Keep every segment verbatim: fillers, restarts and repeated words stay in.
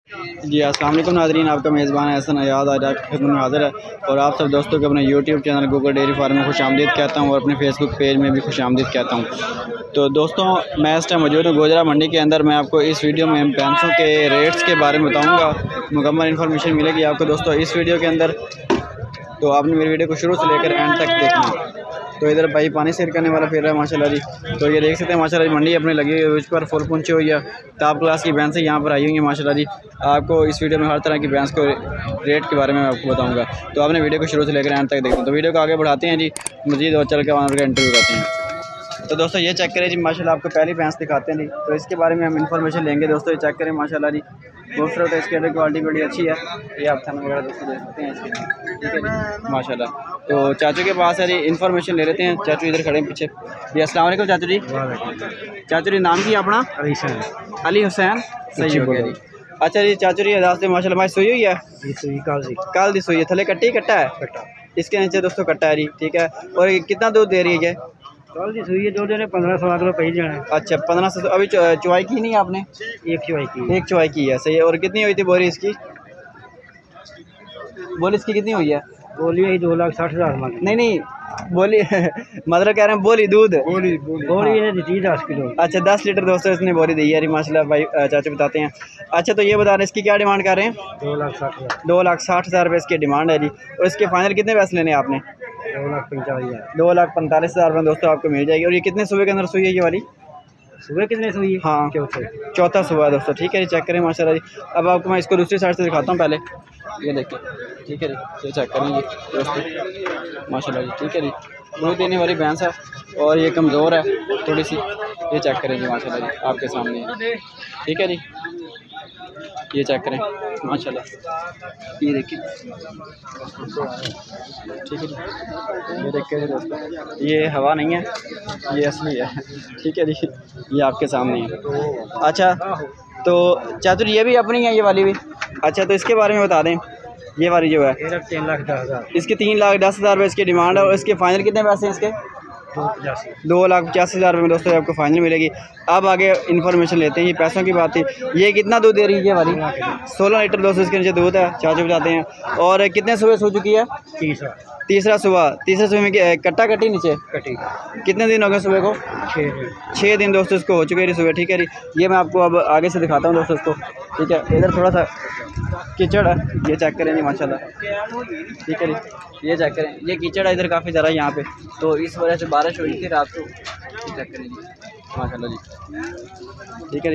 जी अस्सलाम वालेकुम नाज़रीन, आपका मेज़बान एहसन अयाद आज आपकी खिदमत में हाज़िर है और आप सब दोस्तों को अपने YouTube channel Google dairy farm में खुश आमदीद कहता हूँ और अपने फेसबुक पेज में भी खुश आमदीद कहता हूँ। तो दोस्तों मैं इस टाइम मौजूद हूँ गोजरा मंडी के अंदर। मैं आपको इस वीडियो में भैंसों के रेट्स के बारे में बताऊँगा, मुकम्मल इन्फॉर्मेशन मिलेगी आपको दोस्तों इस वीडियो के अंदर। तो आपने मेरी वीडियो को शुरू से लेकर एंड तक देखना। तो इधर भाई पानी सेल करने वाला फिर रहा है माशाल्लाह जी। तो ये देख सकते हैं माशाल्लाह जी, मंडी अपनी लगी हुई है, उस पर फुल पहुंची हुई है। टॉप क्लास की भैंसें यहाँ पर आई हुई हैं माशाल्लाह जी। आपको इस वीडियो में हर तरह की भैंस को रेट के बारे में आपको बताऊंगा, तो आपने वीडियो को शुरू से लेकर एंड तक देखना। तो वीडियो को आगे बढ़ाते हैं जी, मजीद और चल के वहाँ का इंटरव्यू करते हैं। तो दोस्तों ये चेक करें जी, माशाल्लाह आपको पहली भैंस दिखाते हैं जी। तो इसके बारे में हम इन्फॉर्मेशन लेंगे दोस्तों। ये चेक करें माशाल्लाह जी, खूबसूरत है, इसकी अडर क्वालिटी बड़ी अच्छी है। ये आप थन वगैरह दोस्तों देख सकते हैं इसकी, ठीक है जी माशाल्लाह। तो चाचू के पास है जी, इन्फॉर्मेशन ले लेते हैं। चाचू इधर खड़े हैं पीछे जी। अस्सलाम वालेकुम चाचू जी। चाचू जी नाम की अपना? अली हुसैन। अली हुसैन, सही हो गया जी। अच्छा जी चाचू जी अदास माशाल्लाह भाई सोई हुई है? कल दी सोई है, थले कट्टी कट्टा है, इसके नीचे दोस्तों कट्टा है जी, ठीक है। और कितना दूध दे रही है? कल दी सुई है, दो दिन पंद्रह सोलह किलो पही जाना है। अच्छा पंद्रह सौ। अभी चुवाई की नहीं आपने? एक चुवाई की। एक चुवाई की है, सही है। और कितनी हुई थी बोरी इसकी? बोली इसकी कितनी हुई है? बोली है दो लाख साठ हज़ार मांगी। नहीं नहीं बोली मतलब कह रहे हैं बोली दूध बोली बोली बोली ने दी दस किलो। अच्छा दस लीटर दोस्तों इसने बोरी दी है माशाल्लाह भाई चाचा बताते हैं। अच्छा तो ये बता रहे हैं इसकी क्या डिमांड कर रहे हैं? दो लाख साठ हज़ार। दो लाख साठ हज़ार रुपये इसकी डिमांड है जी। और इसके फाइनल कितने पैसे लेने हैं आपने? दो लाख पैंतालीस हज़ार। दो लाख पैंतालीस हज़ार में दोस्तों आपको मिल जाएगी। और ये कितने सुबह के अंदर सुई है ये वाली? सुबह कितने सुई है? हाँ चौथे चौथा सुबह है दोस्तों, ठीक है जी। चेक करें माशाल्लाह जी। अब आपको मैं इसको दूसरी साइड से दिखाता हूँ पहले, ये देखिए, ठीक है जी। ये चेक करें जी दोस्तों माशाल्लाह जी, ठीक है जी। दूध देने वाली भैंस है और ये कमज़ोर है थोड़ी सी। ये चेक करें जी माशाल्लाह जी, आपके सामने है, ठीक है जी। ये चेक करें माशाल्लाह, ये देखिए, ठीक है जी। ये देखिए दोस्तों, ये हवा नहीं है, ये असली है, ठीक है जी। ये आपके सामने है। अच्छा तो चाचू ये भी अपनी है ये वाली भी? अच्छा तो इसके बारे में बता दें। ये वाली जो है तीन लाख दस हज़ार, इसकी तीन लाख दस हज़ार रुपये इसकी डिमांड है। और इसके फाइनल कितने पैसे हैं इसके? दो लाख पचासी हज़ार रुपये में दोस्तों आपको फाइनल मिलेगी। अब आगे इन्फॉर्मेशन लेते हैं, ये पैसों की बात थी। ये कितना दूध दे रही है ये वाली? सोलह लीटर दोस्तों इसके नीचे दूध है, चाचू बताते हैं। और कितने सुबह सो चुकी है? तीसरा तीसरा सुबह। तीसरे सुबह में कट्टा कट्टी नीचे कटी। कितने दिन हो गए सुबह को? छः दिन। छः दिन दोस्तों इसको हो चुके हैं सुबह, ठीक है जी। ये मैं आपको अब आगे से दिखाता हूँ दोस्तों इसको, ठीक है। इधर थोड़ा सा कीचड़ है, ये चेक करें जी माशाल्लाह, ठीक है जी। ये चेक करें, ये कीचड़ है इधर काफ़ी ज़्यादा यहाँ पे, तो इस वजह से बारिश हुई थी रात को। ये चेक करें जी माशाल्लाह जी, ठीक है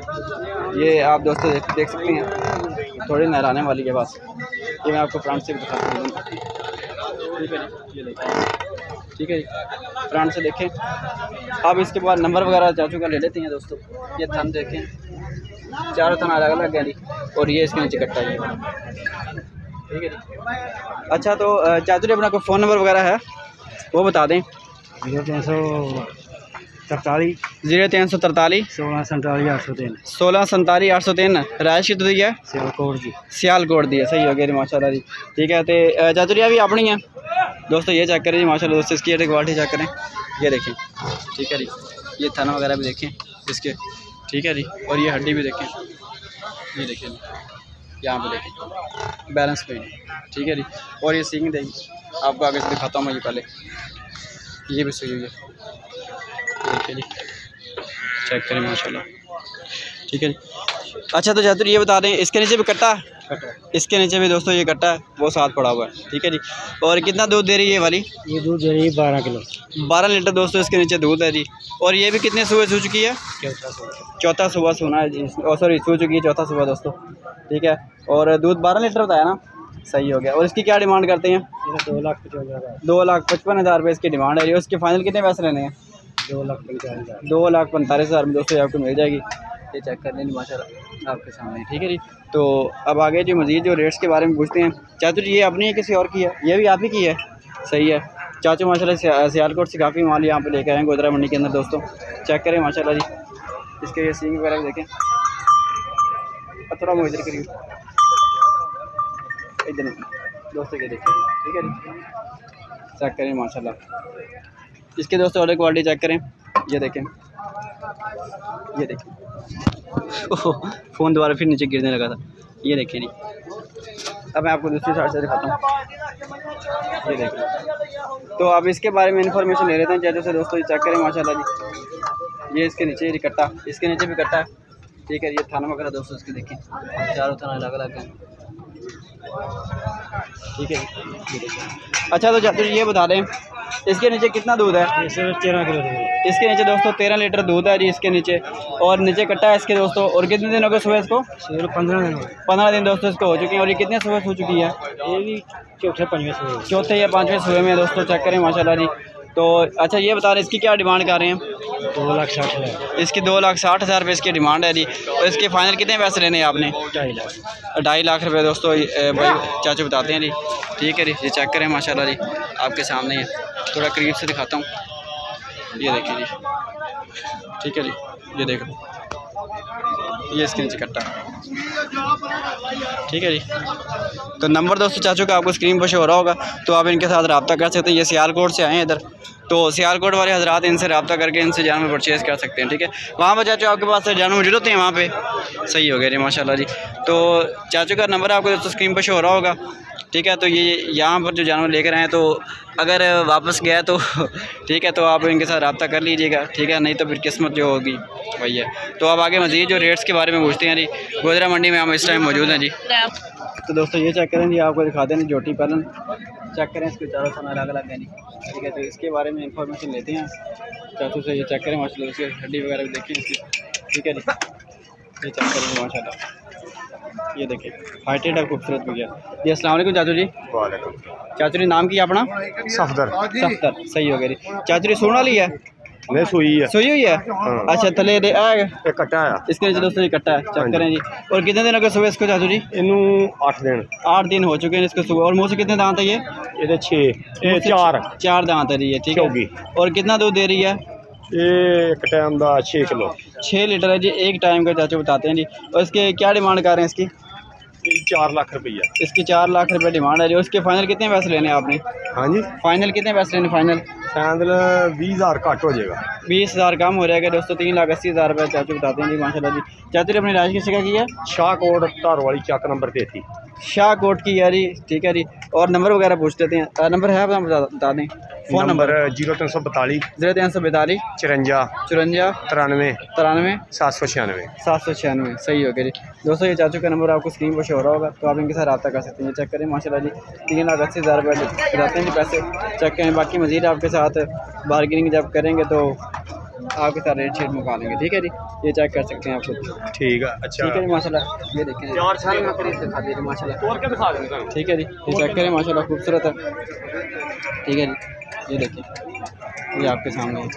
जी। ये आप दोस्तों देख, देख सकते हैं थोड़ी नहराने वाली है बस। ये मैं आपको फ्रंट से दिखाता हूँ, ठीक है जी। ये देखें, ठीक है जी, फ्रंट से देखें। अब इसके बाद नंबर वगैरह चाचू का ले लेते हैं दोस्तों। ये थन देखें, चारों थन अलग अलग है जी। और ये इसके नीचे कट्टा है, ठीक है जी। अच्छा तो चाचू जी अपना कोई फ़ोन नंबर वगैरह है वो बता दें। जीरो तीन सौ तरतालीस जीरो तीन सौ तरतालीस सोलह सैंतालीस आठ सौ तीन सोलह सैंतालीस आठ सौ तीन रायश की तो दी है सियालकोट जी। सियालकोट दी है, सही हो गया जी माशाल्लाह जी, ठीक है। तो चाचू जी भी अपनी है दोस्तों। ये चेक करें जी माशाल्लाह दोस्तों, इसकी एक क्वालिटी चेक करें, ये देखें, ठीक है जी। ये थन वगैरह भी देखें इसके, ठीक है जी। और ये हड्डी भी देखें, ये देखें यहाँ पे देखें बैलेंस पे, ठीक है जी। और ये सींग देगी आपको आगे से दिखाता हूँ मैं। ये पहले ये भी सही हुई है, देखिए जी, चेक करें माशाल्लाह, ठीक है जी। अच्छा तो चाचू ये बता दें इसके नीचे भी कट्टा है? इसके नीचे भी दोस्तों ये कट्टा है, वो साथ पड़ा हुआ है, ठीक है जी। और कितना दूध दे रही है ये वाली? ये दूध दे रही है बारह किलो। बारह लीटर दोस्तों इसके नीचे दूध है जी। और ये भी कितने सुबह सो चुकी है? चौथा सुबह सोना है जी, सॉरी सो चुकी है चौथा सुबह दोस्तों, ठीक है। और दूध बारह लीटर बताया ना, सही हो गया। और इसकी क्या डिमांड करते हैं? दो लाख पचपन हज़ार। दो लाख पचपन हज़ार रुपये इसकी डिमांड है जी। उसके फाइनल कितने पैसे लेने हैं? दो लाख पैंतालीस हज़ार। दो लाख पैंतालीस हज़ार में दोस्तों आपको मिल जाएगी। ये चेक कर लेंगे माशाल्लाह आपके सामने, ठीक है जी। तो अब आगे जो मज़ीद जो रेट्स के बारे में पूछते हैं। चाचू जी ये अपनी है किसी और की है? ये भी आप ही की है, सही है। चाचू माशाल्लाह सियालकोट से काफ़ी माल यहाँ पे लेकर आए हैं गोदरा मंडी के अंदर दोस्तों। चेक करें माशाल्लाह जी, इसके ये सींग वगैरह देखें। थोड़ा वो इधर करिए, इधर दोस्तों ये देखें, ठीक है जी। चेक करें माशाल्लाह इसके दोस्तों और क्वालिटी चेक करें, ये देखें, ये देखें, फ़ोन दोबारा फिर नीचे गिरने लगा था। ये देखिए जी, अब मैं आपको दूसरी साइड से दिखाता हूँ। ये देखिए, तो अब इसके बारे में इंफॉर्मेशन ले लेते हैं चाचू से दोस्तों। ये चेक करें माशाल्लाह जी, ये इसके नीचे ये कट्टा, इसके नीचे भी कट्टा है, ठीक है। ये थाना वगैरह दोस्तों इसके देखिए, चारों थाना अलग अलग हैं, ठीक है। अच्छा तो चाचू ये बता दें इसके नीचे कितना दूध है? तेरह किलो दूध इसके नीचे दोस्तों तेरह लीटर दूध है जी इसके नीचे, और नीचे कट्टा है इसके दोस्तों। और कितने दिन हो गए सुबह इसको? पंद्रह दिन पंद्रह दिन दोस्तों इसको हो चुके हैं। और ये कितने सुबह हो चुकी है? ये भी चौथे पाँचवें सुबह चौथे या पाँचवें सुबह में दोस्तों, चेक करें माशाल्लाह जी। तो अच्छा ये बता रहे इसकी क्या डिमांड कर रहे हैं? दो लाख साठ हज़ार इसकी दो लाख साठ हज़ार रुपये इसकी डिमांड है जी। और इसके फाइनल कितने पैसे लेने हैं आपने? ढाई लाख ढाई लाख रुपये दोस्तों भाई चाचू बताते हैं जी, ठीक है जी। ये चेक करें माशाल्लाह जी, आपके सामने है, थोड़ा करीब से दिखाता हूँ। ये देखिए जी, ठीक है जी, ये देखो, ये इसके नीचे कट्टा, ठीक है जी। तो नंबर दोस्तों चाचू का आपको स्क्रीन पर शो हो रहा होगा, तो आप इनके साथ रब्ता कर सकते हैं। ये सियालकोट से आए हैं इधर, तो सियालकोट वाले हजरात इनसे रब्ता करके इनसे जानवर परचेज़ कर सकते हैं, ठीक है। वहाँ पर चाचू आपके पास जानवर मौजूद होते हैं वहाँ पे? सही हो गया जी माशाल्लाह जी। तो चाचू का नंबर आपको दोस्तों स्क्रीन पर शो हो रहा होगा, ठीक है। तो ये यहाँ पर जो जानवर लेकर आए, तो अगर वापस गया तो ठीक है, तो आप इनके साथ रब्ता कर लीजिएगा, ठीक है, नहीं तो फिर किस्मत जो होगी वही है। तो अब आगे मज़ीद जो रेट्स के बारे में पूछते हैं जी। गोदरा मंडी में हम इस टाइम मौजूद हैं जी। तो दोस्तों ये चेक करें जी, आपको दिखाते हैं जोटी पैलन, चेक करें इसके चारों खाना अलग अलग है जी, ठीक है। तो इसके बारे में इंफॉर्मेशन लेते हैं चाचू से। ये चेक करें माशाल्लाह, इसकी हड्डी वगैरह भी देखें इसकी, ठीक है जी। ये चेक करेंगे माशाल्लाह, ये देखिए हाइटेड है, खूबसूरत भी है जी। अस्सलाम वालेकुम चाचू जी। वालेकुम। चाचू जी नाम किया अपना? सफदर। सफदर, सही हो गया जी। चाचू जी सोना ली है? नहीं सुई है। सोई हुई है? हाँ। अच्छा थले दे आ एक कट्टा है इसके नीचे दोस्तों, ये कट्टा है, चेक करें जी। और कितने दिन हो गए सुबह इसको चाचू जी? इनू आठ दिन आठ दिन हो चुके हैं इसको सुबह। और मुँह से कितने दांत है ये? ये छे चार चार दांत है जी ये, ठीक है। और कितना दूध दे रही है? ये एक टाइम का छः किलो छः लीटर है जी एक टाइम का, चाचू बताते हैं जी। और इसके क्या डिमांड कर रहे हैं इसकी? चार लाख रुपया। इसकी चार लाख रुपए डिमांड है जी। उसके फाइनल कितने पैसे लेने हैं आपने? हाँ जी, फाइनल कितने पैसे लेने? फाइनल फाइनल बीस हज़ार कट हो जाएगा। बीस हज़ार कम हो जाएगा दोस्तों, तीन लाख अस्सी हज़ार रुपये चाचू बताते हैं जी माशाल्लाह जी। चाचू ने अपनी राज किसी का की है? शाहकोट धार वाली चक नंबर तेती शाहकोट की है जी, ठीक है जी। और नंबर वगैरह पूछ लेते हैं, नंबर है आप बता, बता दें। फ़ोन नंबर जीरो तीन सौ बताली जीरो तीन सौ बैतालीस चुरंजा चुरंजा तिरानवे तिरानवे सात सौ छियानवे सात सौ छियानवे सही हो गया जी दोस्तों। ये चाचू का नंबर आपको स्क्रीन पर शो हो रहा होगा, तो आप इनके साथ रब्ता कर सकते हैं। चेक करें माशाल्लाह जी, तीन लाख अस्सी हज़ार रुपये जाते हैं जी पैसे, चेक करें। बाकी मज़ीद आपके साथ बार्गेनिंग जब करेंगे तो आपके साथ रेट शेट मुका लेंगे, ठीक है जी। ये चेक कर सकते हैं आप खुद, ठीक है। अच्छा ठीक है जी माशाल्लाह। ये देखें चार साल में करीब दिखा दीजिए माशाल्लाह, ठीक है जी। ये चेक करें माशाल्लाह, खूबसूरत है, ठीक है जी। ये देखिए, ये आपके सामने है,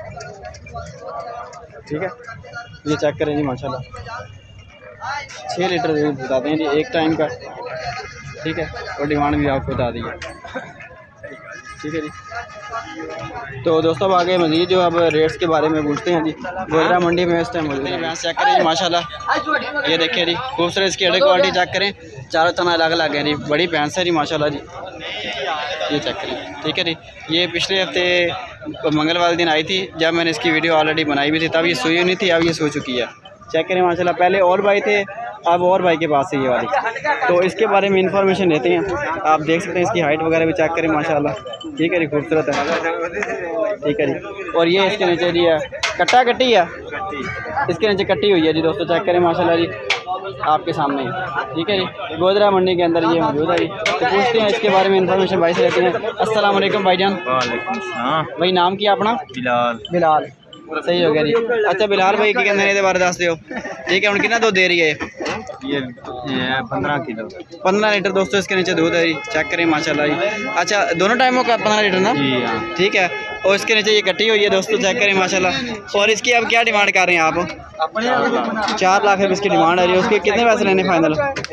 ठीक है। ये चेक करें जी माशाल्लाह, छः लीटर दूध बताते हैं जी एक टाइम का, ठीक है। और डिमांड भी आपको बता दी है, ठीक है जी। तो दोस्तों अब आगे मज़ीद जो अब रेट्स के बारे में पूछते हैं जी। गोदरा मंडी में इस टाइम भैंस चेक करें माशाल्लाह, ये देखिए जी खूबसूरत इसकी अडर क्वालिटी चेक करें, चारों तना अलग अलग है जी, बड़ी भैंस है जी माशाल्लाह जी। ये चेक करें, ठीक है जी। ये पिछले हफ्ते मंगलवार दिन आई थी, जब मैंने इसकी वीडियो ऑलरेडी बनाई हुई थी, तब ये सोई नहीं थी, अब ये सो चुकी है। चेक करें माशाल्लाह, पहले और भाई थे, अब और भाई के पास है ये वाली। तो इसके बारे में इंफॉर्मेशन लेते हैं, आप देख सकते हैं इसकी हाइट वगैरह भी चेक करें माशाल्लाह, ठीक है जी, खूबसूरत है, ठीक है जी। और ये इसके नीचे जी है कट्टा कट्टी है, इसके नीचे कट्टी हुई है जी दोस्तों, चेक करें माशाल्लाह जी, आपके सामने है, ठीक है जी। गोदरा मंडी के अंदर ये मौजूद है जी। तो पूछते हैं इसके बारे में इंफॉर्मेशन भाई से लेते हैं। अस्सलाम वालेकुम भाईजान। वालेकुम सलाम। भाई नाम क्या अपना? बिलाल। बिलाल, सही हो गया जी। अच्छा बिलाल भाई की कहते बारे दस दो, ठीक है। उन कितना दूध दे रही है ये पंद्रह किलो पंद्रह लीटर दोस्तों इसके नीचे दूध है जी, चेक करें माशाल्लाह जी। अच्छा दोनों टाइमों का पंद्रह लीटर ना? जी हाँ, ठीक है। और इसके नीचे ये कट्टी हुई है दोस्तों, चेक करें माशाल्लाह। और इसकी अब क्या डिमांड कर रहे हैं आप? चार लाख रुपये इसकी डिमांड है जी। उसके कितने पैसे लेने फाइनल?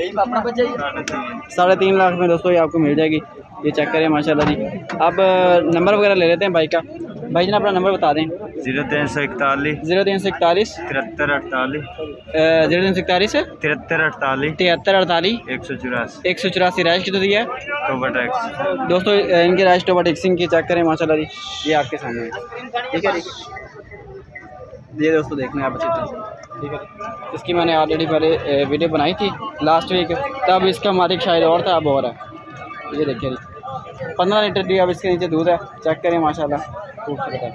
साढ़े तीन लाख में दोस्तों ये आपको मिल जाएगी। ये चेक करें माशाल्लाह जी। अब नंबर वगैरह ले लेते हैं भाई का। भाई जी अपना नंबर बता दें। जीरो तीन सौ इकतालीस जीरो तीन सौ इकतालीस तिहत्तर अड़तालीस जीरो तीन सौ इकतालीस तिहत्तर अड़तालीस तिहत्तर अड़तालीस एक सौ चौरासी एक सौ चौरासी राइश की तो दी है टोबा टैक्स दोस्तों, इनके राइश टोबा टेक्सिंग की चेक करें माशाल्लाह जी, ये आपके सामने है, ठीक है। ये दोस्तों देखना है आप अच्छी तरह से। ठीक है। इसकी मैंने ऑलरेडी पहले वीडियो बनाई थी लास्ट वीक, तब इसका मालिक शायद और था, अब और है। ये देखिए पंद्रह लीटर भी अब इसके नीचे दूध है, चेक करें माशाल्लाह खूबसूरत है।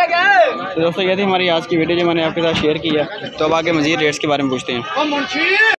तो दोस्तों ये थी हमारी आज की वीडियो जो मैंने आपके साथ शेयर की है। तो अब आगे मज़ीद रेट्स के बारे में पूछते हैं।